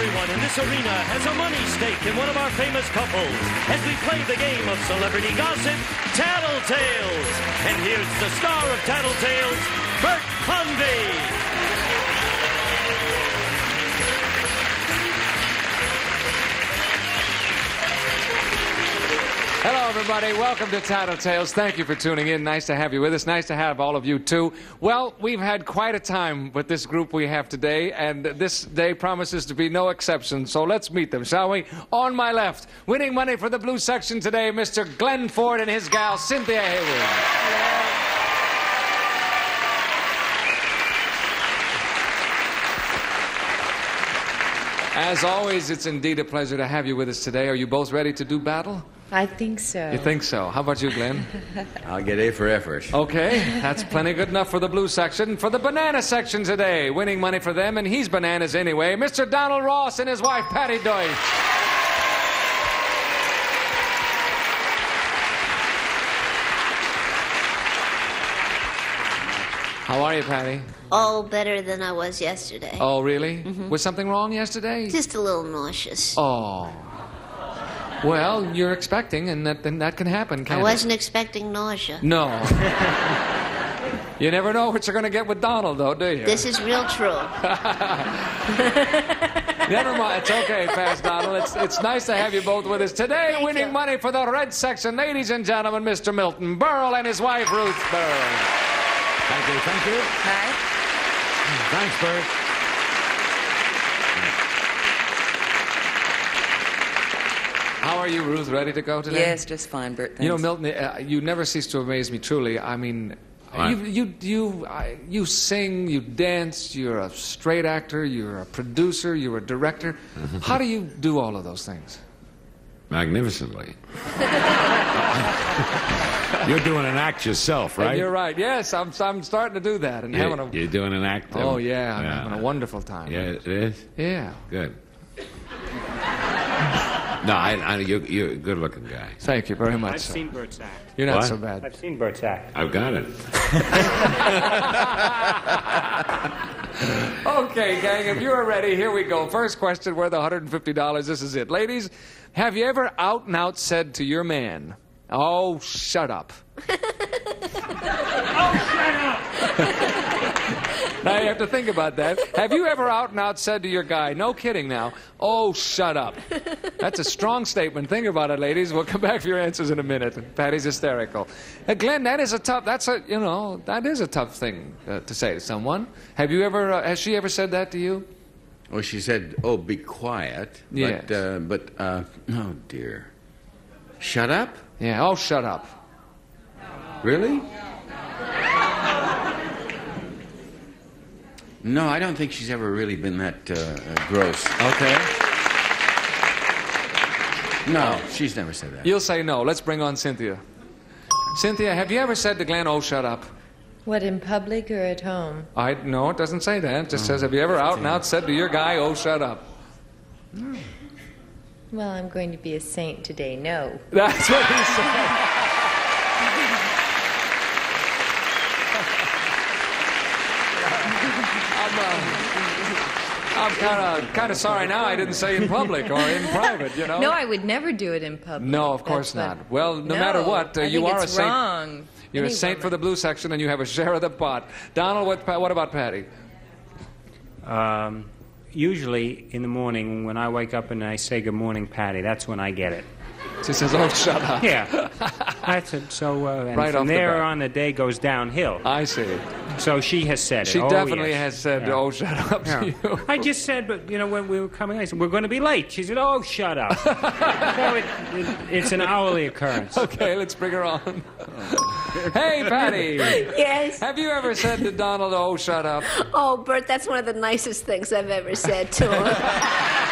everyone in this arena has a money stake in one of our famous couples as we play the game of celebrity gossip, Tattletales. And here's the star of Tattletales, Bert Convy. Hello, everybody. Welcome to Tattletales. Thank you for tuning in. Nice to have you with us. Nice to have all of you, too. Well, we've had quite a time with this group we have today, and this day promises to be no exception. So let's meet them, shall we? On my left, winning money for the blue section today, Mr. Glenn Ford and his gal, Cynthia Hayward. As always, it's indeed a pleasure to have you with us today. Are you both ready to do battle? I think so. You think so? How about you, Glenn? I'll get A for effort. Okay, that's plenty good enough for the blue section. For the banana section today, winning money for them, and he's bananas anyway, Mr. Donald Ross and his wife, Patty Deutsch. How are you, Patty? Oh, better than I was yesterday. Oh, really? Mm-hmm. Was something wrong yesterday? Just a little nauseous. Oh. Well, you're expecting, and that can happen, can't it? I wasn't expecting nausea. No. You never know what you're going to get with Donald, though, do you? This is real true. Never mind. It's okay, Fast Donald. It's nice to have you both with us today. Thank winning you. money for the red section, ladies and gentlemen, Mr. Milton Berle and his wife, Ruth Berle. Thank you, thank you. Hi. Thanks, Bert. How are you, Ruth? Ready to go today? Yes, just fine, Bert. Thanks. You know, Milton, you never cease to amaze me, truly. I mean, you sing, you dance, you're a straight actor, you're a producer, you're a director. How do you do all of those things? Magnificently. You're doing an act yourself, right? And you're right. Yes, I'm starting to do that. And having a... You're doing an act? Oh, yeah. I'm having a wonderful time. Yeah, it is? Yeah. Good. No, you're a good-looking guy. Thank you very much. I've seen Bert's act. You're not What? so bad. I've seen Bert's act. I've got it. Okay, gang, if you're ready, here we go. First question worth $150. This is it. Ladies, have you ever out and out said to your man, "Oh, shut up"? Now you have to think about that. Have you ever out and out said to your guy, no kidding now, "Oh, shut up"? That's a strong statement. Think about it, ladies. We'll come back for your answers in a minute. Patty's hysterical. Glenn, that is a tough thing to say to someone. Have you ever, has she ever said that to you? Well, she said, "Oh, be quiet." Yes. Oh, dear. Shut up? Yeah, "Oh, shut up." Really? No, I don't think she's ever really been that gross. Okay. No, she's never said that. You'll say no. Let's bring on Cynthia. Cynthia, have you ever said to Glenn, "Oh, shut up"? What, in public or at home? No, it doesn't say that. It just says, have you ever out and out said to your guy, "Oh, shut up"? Well, I'm going to be a saint today. No. That's what he said. I'm kind of sorry now I didn't say in public or in private, you know. No, I would never do it in public. No, of course That's not. Well, no matter what, I you think are a it's saint. wrong. You're a Any saint for the woman. blue section, and you have a share of the pot. Donald, what about Patty? Usually in the morning when I wake up and I say good morning, Patty, that's when I get it. She says, "Oh, shut up." Yeah. That's it. So, and Right off from the there bat. on, the day goes downhill. I see. So she has said it. She Oh, definitely yes. has said, Yeah. "Oh, shut up" to you. I just said, but, you know, when we were coming, I said, we're going to be late. She said, "Oh, shut up." So it's an hourly occurrence. Okay, let's bring her on. Hey, Patty. Yes. Have you ever said to Donald, "Oh, shut up"? Oh, Bert, that's one of the nicest things I've ever said to him.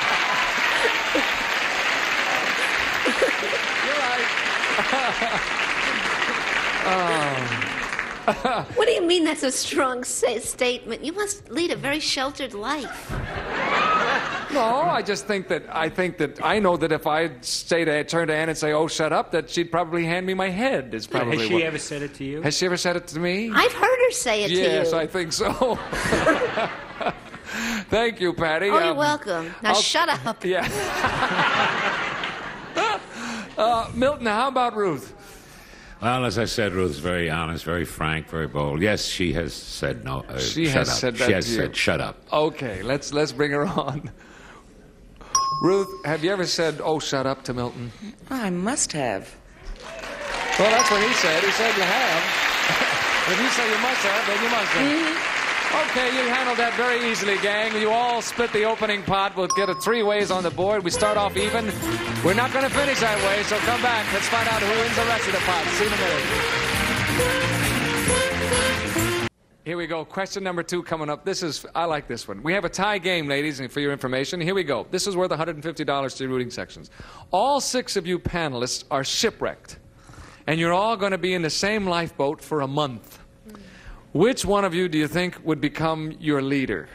What do you mean that's a strong statement? You must lead a very sheltered life. No, I just think that I know that if I turn to Ann and say, "Oh, shut up," that she'd probably hand me my head. Is probably Has she what- ever said it to you? Has she ever said it to me? I've heard her say it to you. Yes, I think so. Thank you, Patty. Oh, you're welcome. Now shut up. Yeah. Milton, how about Ruth? Well, as I said, Ruth's very honest, very frank, very bold. Yes, she has said no. She shut has up. said that She has to you. said, shut up. Okay, let's bring her on. Ruth, have you ever said, "Oh, shut up" to Milton? I must have. Well, that's what he said. He said you have. If you say you must have, then you must have. Okay, you handled that very easily, gang. You all split the opening pot. We'll get it 3 ways on the board. We start off even. We're not going to finish that way, so come back. Let's find out who wins the rest of the pot. See you in a minute. Here we go. Question number 2 coming up. I like this one. We have a tie game, ladies, and for your information, here we go. This is worth $150 to your rooting sections. All 6 of you panelists are shipwrecked, and you're all going to be in the same lifeboat for a month. Which one of you do you think would become your leader?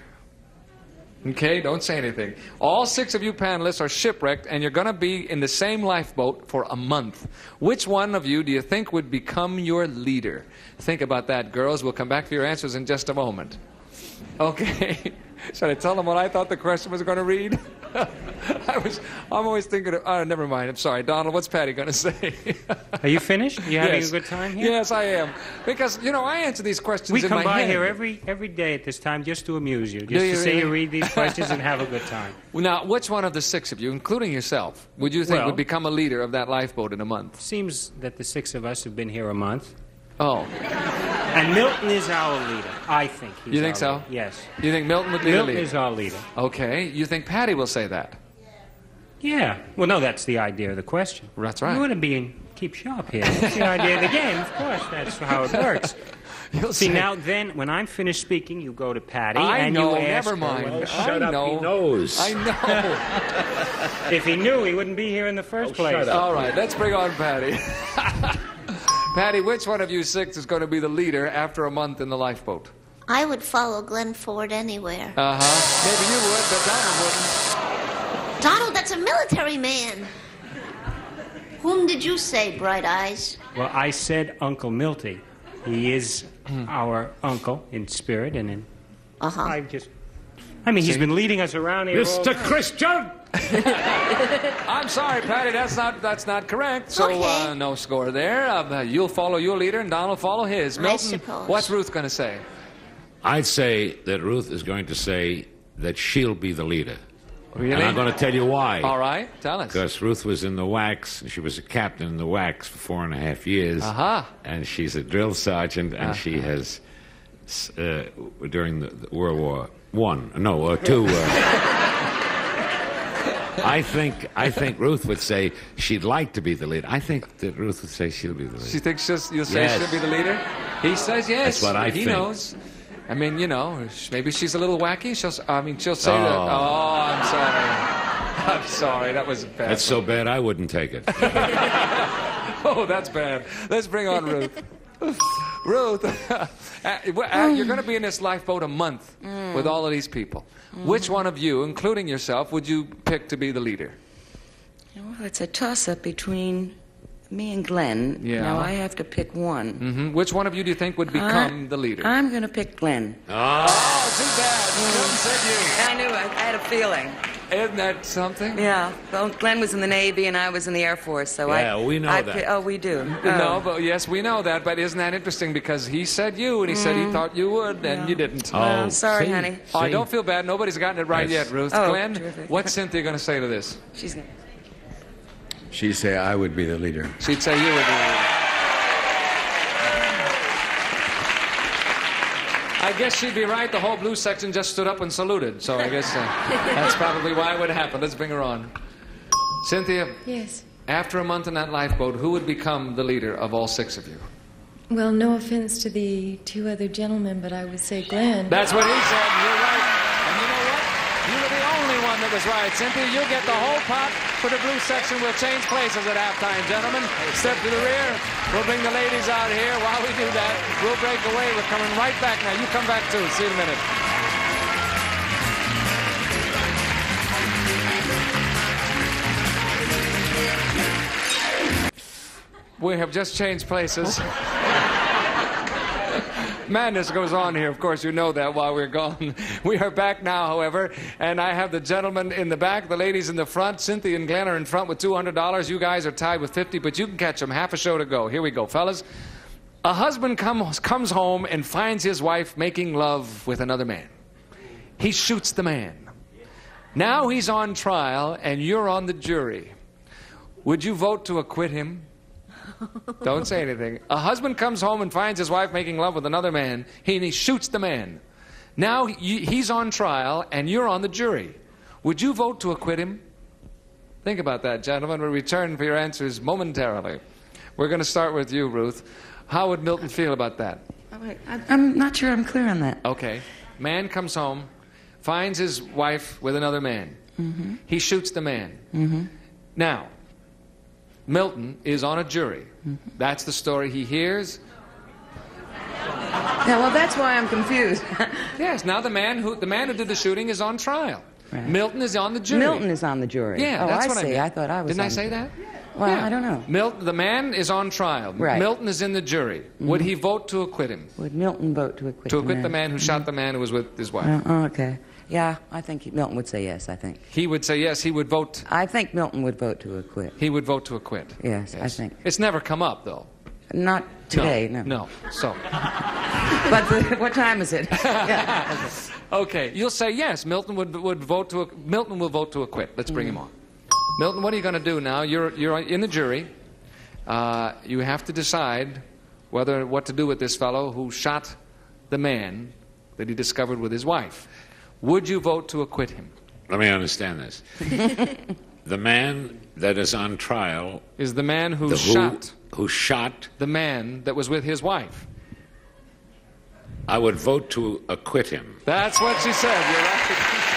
Okay, don't say anything. All 6 of you panelists are shipwrecked, and you're going to be in the same lifeboat for a month. Which one of you do you think would become your leader? Think about that, girls. We'll come back to your answers in just a moment. Okay. Should I tell them what I thought the question was going to read? I'm always thinking of... Oh, never mind. I'm sorry. Donald, what's Patty going to say? Are you finished? Are you having Yes. a good time here? Yes, I am. Because, I answer these questions We in come my by head. here every day at this time just to amuse you, just Do to you see really? you read these questions and have a good time. Now, which one of the 6 of you, including yourself, would you think Well- would become a leader of that lifeboat in a month? Seems that the 6 of us have been here a month. Oh. And Milton is our leader. I think he's You think our so? leader. Yes. You think Milton would be the Milton leader? is our leader. Okay. You think Patty will say that? Yeah. Well, no, that's the idea of the question. That's right. You want to keep sharp here. That's the idea of the game. Of course, that's how it works. You'll See, say- now then, when I'm finished speaking, you go to Patty I and know. you ask Never her mind. whether- Shut I up, know. he knows. I know. If he knew, he wouldn't be here in the first place. shut up. All right. Let's bring on Patty. Patty, which one of you 6 is going to be the leader after a month in the lifeboat? I would follow Glenn Ford anywhere. Maybe you would, but Donald wouldn't. Donald, that's a military man. Whom did you say, Bright Eyes? Well, I said Uncle Milty. He is our uncle in spirit and in... Uh-huh. He's been leading us around here all Mr. time. Christian! I'm sorry, Patty. That's not correct. So Okay. no score there. You'll follow your leader, and Donald will follow his. I Milton, suppose. what's Ruth going to say? I'd say that Ruth is going to say that she'll be the leader. Really? And I'm going to tell you why. All right. Tell us. Because Ruth was in the WACS. She was a captain in the WACS for 4.5 years. Aha. And she's a drill sergeant, and she has, during the World War II. I think Ruth would say she'd like to be the leader. I think that Ruth would say she'll be the leader. She thinks you'll say Yes. she'll be the leader? He says yes. That's what I he think. knows. I mean, maybe she's a little wacky. She'll say that. Oh, I'm sorry. I'm sorry. That was bad. That's so bad I wouldn't take it. Oh, that's bad. Let's bring on Ruth. Ruth, you're going to be in this lifeboat a month with all of these people. Which one of you, including yourself, would you pick to be the leader? Well, it's a toss-up between me and Glenn. Yeah. Now I have to pick one. Mm-hmm. Which one of you do you think would become the leader? I'm going to pick Glenn. Oh, too bad. Milton said I knew it. I had a feeling. you. Isn't that something? Yeah. Well, Glenn was in the Navy and I was in the Air Force, so Yeah, we know that. Oh, we do. No, but yes, we know that. But isn't that interesting? Because he said you, and he said he thought you would, and you didn't. Oh, sorry, see? honey. Oh, See? don't feel bad. Nobody's gotten it right Yes. yet, Ruth. Oh, Glenn, terrific. what's Cynthia going to say to this? She's going She'd say I would be the leader. She'd say you would be the leader. I guess she'd be right. The whole blue section just stood up and saluted. So I guess that's probably why it would happen. Let's bring her on. Cynthia, Yes. after a month in that lifeboat, who would become the leader of all 6 of you? Well, no offense to the 2 other gentlemen, but I would say Glenn. That's what he said. You're right. And you know what? You were the only one that was right. Cynthia, you'll get the whole pot for the blue section. We'll change places at halftime, gentlemen. Step to the rear. We'll bring the ladies out here. While we do that, we'll break away. We're coming right back now. You come back too. See you in a minute. We have just changed places. Madness goes on here. Of course, you know that while we're gone. We are back now, however, and I have the gentlemen in the back, the ladies in the front. Cynthia and Glenn are in front with $200. You guys are tied with 50, but you can catch them. Half a show to go. Here we go, fellas. A husband comes home and finds his wife making love with another man. He shoots the man. Now he's on trial, and you're on the jury. Would you vote to acquit him? Don't say anything. A husband comes home and finds his wife making love with another man. He shoots the man. Now he's on trial, and you're on the jury. Would you vote to acquit him? Think about that, gentlemen. We'll return for your answers momentarily. We're going to start with you, Ruth. How would Milton feel about that? I'm not sure I'm clear on that. Okay. Man comes home, finds his wife with another man. Mm-hmm. He shoots the man. Mm-hmm. Now, Milton is on a jury. Mm-hmm. That's the story he hears. Yeah, well, that's why I'm confused. Yes, now the man who did the shooting is on trial. Right. Milton is on the jury. Milton is on the jury. Yeah, oh, that's I what see. I meant. I thought I was. Didn't I on say the that? Well, Yeah. I don't know. The man is on trial. Right. Milton is in the jury. Mm-hmm. Would he vote to acquit him? Would Milton vote to acquit? To acquit the man who shot the man who was with his wife? Okay. Yeah, I think Milton would say yes. I think. He would say yes. He would vote. I think Milton would vote to acquit. He would vote to acquit. Yes, I think. It's never come up, though. Not today, no. No. So. But what time is it? Yeah. Okay. You'll say yes. Milton will vote to acquit. Let's bring him on. Milton, what are you going to do now? You're in the jury. You have to decide what to do with this fellow who shot the man that he discovered with his wife. Would you vote to acquit him? Let me understand this. The man that is on trial is the man who shot the man that was with his wife. I would vote to acquit him. That's what she said. You're right.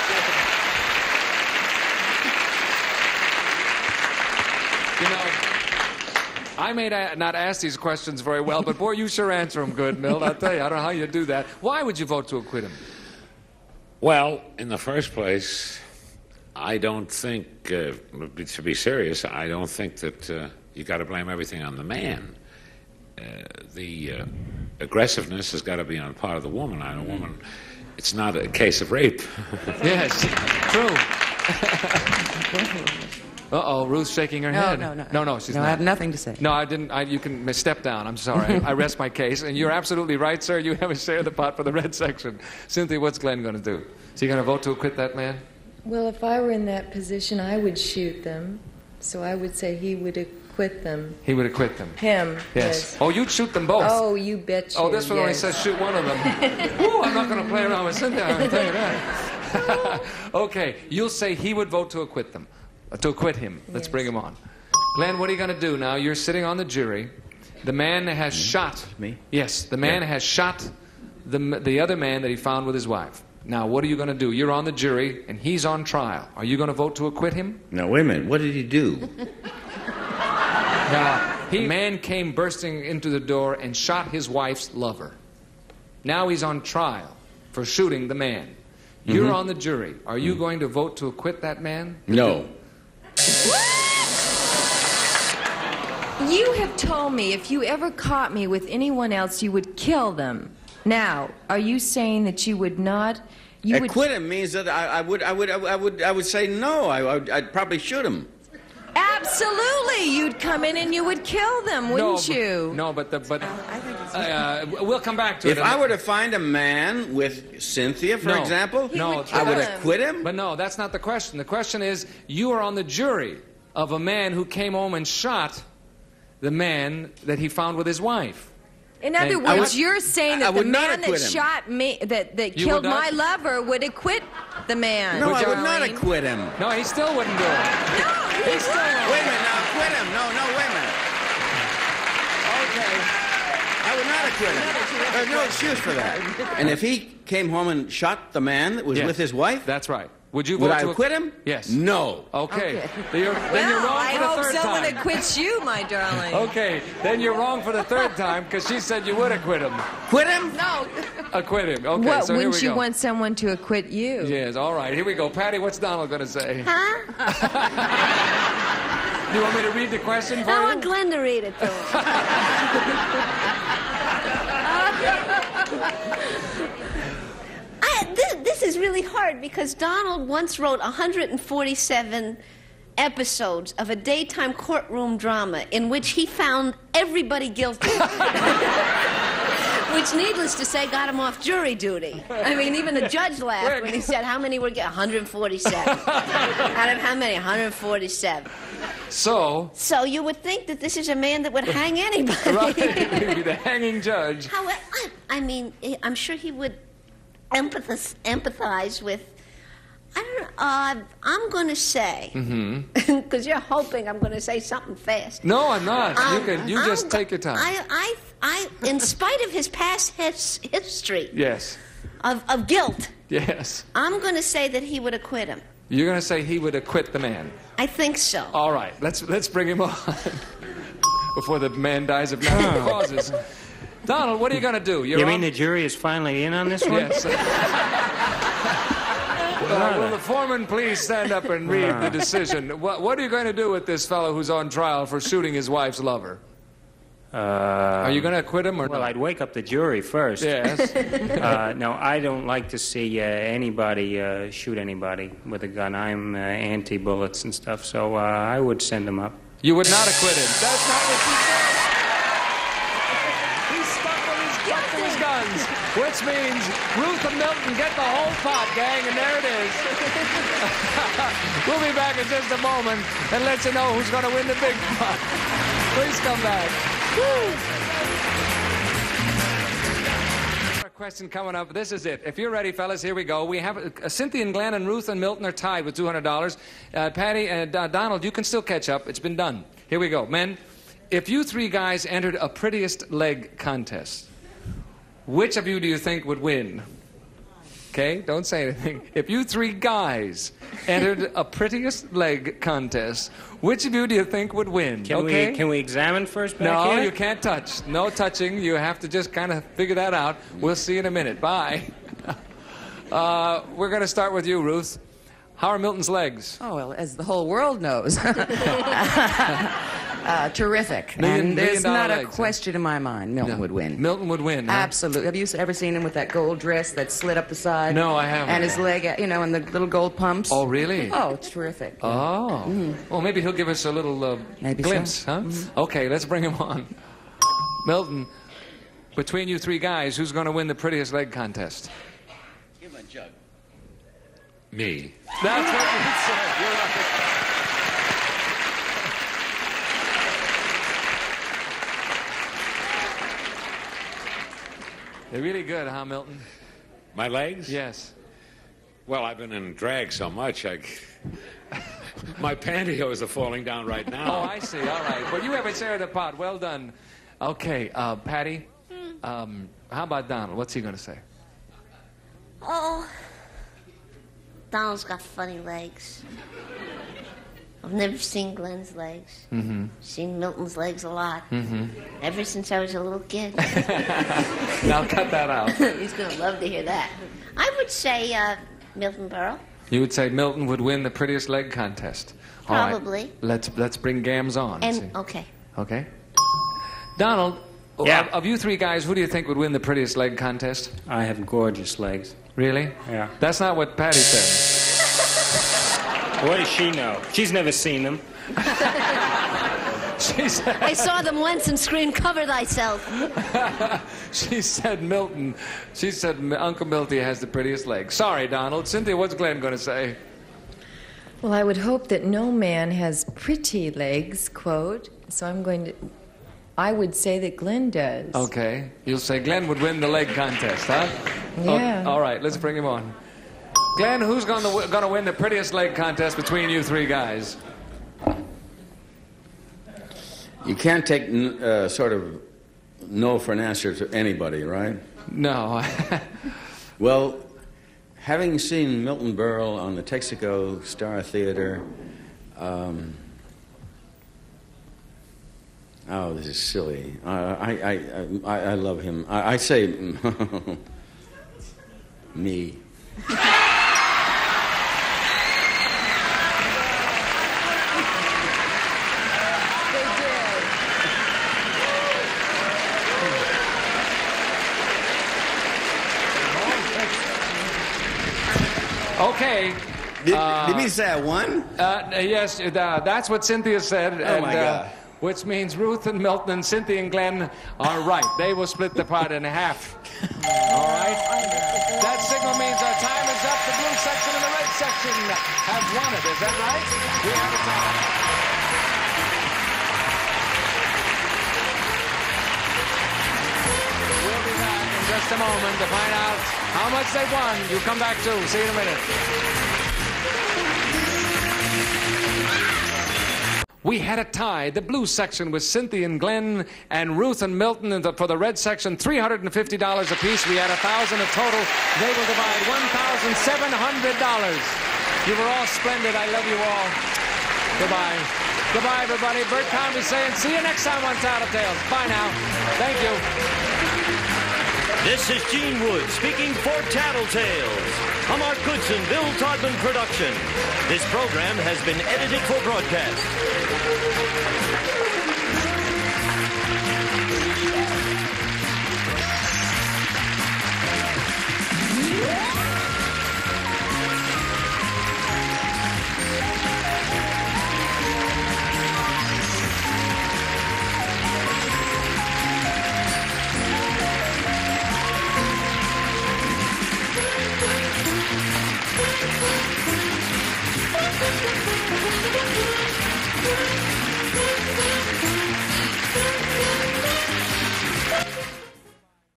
You know, I may not ask these questions very well, but boy, you sure answer them good, Milt. I'll tell you, I don't know how you do that. Why would you vote to acquit him? Well, in the first place, I don't think, to be serious, I don't think that you got to blame everything on the man. The aggressiveness has got to be on the part of the woman. A woman, it's not a case of rape. Yes, true. Uh-oh, Ruth's shaking her head. No, she's not. I have nothing to say. No, I didn't. You can step down. I'm sorry. I rest my case. And you're absolutely right, sir. You have a share of the pot for the red section. Cynthia, what's Glenn going to do? Is he going to vote to acquit that man? Well, if I were in that position, I would shoot them. So I would say he would acquit them. He would acquit them. Him. Yes. Oh, you'd shoot them both. Oh, you bet you. Oh, this one only says shoot one of them. Ooh, I'm not going to play around with Cynthia. I'll tell you that. Okay, you'll say he would vote to acquit them. To acquit him. Let's bring him on. Glenn, what are you going to do now? You're sitting on the jury. The man has shot. Me? Yes, the man has shot the other man that he found with his wife. Now, what are you going to do? You're on the jury, and he's on trial. Are you going to vote to acquit him? Now, wait a minute. What did he do? Man came bursting into the door and shot his wife's lover. Now he's on trial for shooting the man. You're on the jury. Are you going to vote to acquit that man? No. You have told me if you ever caught me with anyone else, you would kill them. Now, are you saying that you would not? Acquit him means that I would say no. I'd probably shoot him. Absolutely, you'd come in and you would kill them, wouldn't you? No, but we'll come back to it. If I were to find a man with Cynthia, for example, I would acquit him. But no, that's not the question. The question is, you are on the jury of a man who came home and shot the man that he found with his wife. In other words, you're saying that the man that shot me, that killed my lover, would acquit the man. No, I would not acquit him. No, he still wouldn't do it. No, he still wouldn't. Wait a minute, now acquit him. No, wait a minute. Okay. I would not acquit him. There's no excuse for that. And if he came home and shot the man that was with his wife? That's right. Would you vote to acquit him? Yes. No. Okay. Then you're wrong for the third time. I hope someone acquits you, my darling. Okay. Then you're wrong for the third time because she said you would acquit him. Quit him? No. Acquit him. Okay. What, so here we wouldn't you go. want someone to acquit you? Yes. All right. Here we go. Patty, what's Donald going to say? Huh? Do you want me to read the question for I you? want Glenn to read it, though. really hard because Donald once wrote 147 episodes of a daytime courtroom drama in which he found everybody guilty. Which, needless to say, got him off jury duty. I mean, even the judge laughed when he said, how many were 147. Out of how many? 147. So you would think that this is a man that would hang anybody. Right, he'd be the hanging judge. However, I mean, I'm sure he would empathize with, I don't know, I'm going to say, because you're hoping I'm going to say something fast. No, I'm not. You just take your time. I, in spite of his past history Yes. of guilt, Yes. I'm going to say that he would acquit him. You're going to say he would acquit the man. I think so. All right, let's bring him on before the man dies of natural causes. Donald, what are you going to do? You mean the jury is finally in on this one? Yes. Will the foreman please stand up and read the decision? What are you going to do with this fellow who's on trial for shooting his wife's lover? Are you going to acquit him or Well, not? I'd wake up the jury first. Yes. No, I don't like to see anybody shoot anybody with a gun. I'm anti-bullets and stuff, so I would send him up. You would not acquit him. That's not what you said. He's stuck with his guns, which means Ruth and Milton get the whole pot, gang, and there it is. We'll be back in just a moment and let you know who's going to win the big pot. Please come back. Question coming up. This is it. If you're ready, fellas, here we go. We have Cynthia and Glenn and Ruth and Milton are tied with $200. Patty and Donald, you can still catch up. It's been done. Here we go. Men, if you three guys entered a prettiest leg contest, which of you do you think would win? Okay, don't say anything. If you three guys entered a prettiest leg contest, which of you do you think would win? Can we examine first back No, here? you can't touch. No touching. You have to just kind of figure that out. We'll see in a minute. Bye. We're going to start with you, Ruth. How are Milton's legs? Oh, well, as the whole world knows. Terrific. Million There's not dollar a legs, question in my mind. Milton No. would win. Milton would win. Huh? Absolutely. Have you ever seen him with that gold dress that slid up the side? No, I haven't. And his leg, and the little gold pumps. Oh, really? Oh, it's terrific. Oh. Well, maybe he'll give us a little Maybe glimpse, so. huh? Okay, let's bring him on. Milton, between you three guys, who's going to win the prettiest leg contest? Give him a jug. Me. That's what you said. You're right. They're really good, huh, Milton? My legs? Yes. Well, I've been in drag so much, my pantyhose are falling down right now. Oh, I see. All right. Well, you have a share of the pot. Well done. Okay, Patty, how about Donald? What's he going to say? Oh, Donald's got funny legs. I've never seen Glenn's legs. Seen Milton's legs a lot. Ever since I was a little kid. Now cut that out. He's going to love to hear that. I would say Milton Berle. You would say Milton would win the prettiest leg contest. All right. Probably. Let's bring Gams on. And see. okay. Okay. Donald, Yeah. of you three guys, who do you think would win the prettiest leg contest? I have gorgeous legs. Really? Yeah. That's not what Patty said. What does she know? She's never seen them. She said, I saw them once and screamed, "Cover thyself." she said Milton. She said Uncle Milty has the prettiest legs. Sorry, Donald. Cynthia, what's Glenn going to say? Well, I would hope that no man has pretty legs, quote. So I would say that Glenn does. Okay. You'll say Glenn would win the leg contest, huh? Yeah. Oh, all right, let's bring him on. Glenn, who's going to win the prettiest leg contest between you three guys? You can't take sort of no for an answer to anybody, right? No. Well, having seen Milton Berle on the Texaco Star Theater, oh, this is silly. I love him. I say me. Okay. Did you mean to say I won? Yes, that's what Cynthia said. Oh, my God. Which means Ruth and Milton and Cynthia and Glenn are right. They will split the pot in half. All right? That signal means our time is up. The blue section and the red section have won it. Is that right? We have a tie. We'll be back in just a moment to find out how much they won. You come back too. See you in a minute. We had a tie. The blue section was Cynthia and Glenn and Ruth and Milton. And for the red section, $350 apiece. We had $1,000 a total. They will divide $1,700. You were all splendid. I love you all. Goodbye. Goodbye, everybody. Bert Convy saying, see you next time on Tattletales. Bye now. Thank you. This is Gene Wood speaking for Tattletales. A Mark Goodson, Bill Todman production. This program has been edited for broadcast.